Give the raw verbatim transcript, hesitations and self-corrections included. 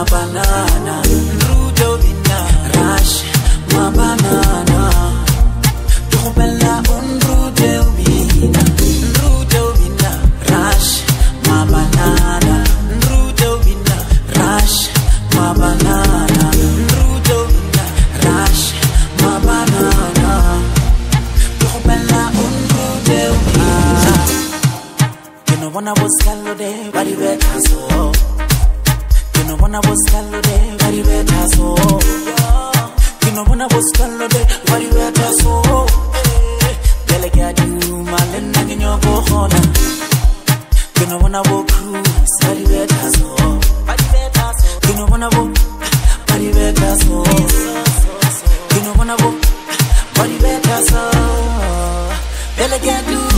my banana. Rudo vina, rush, my banana. Bella un rudo vina, rudo vina, rush, my banana. Rudo vina, rush, my banana. Rudo vina, rush, my banana. Bella un rudo vina. You know when I was callo de, body better so. You know when I was callo de, body better so. You know when I was callo de, body better so. Delegate you, my land in your bohona. You know when I walk cruise, body better so. You know when I walk, body better so. You know when I walk, body better so. Delegate you.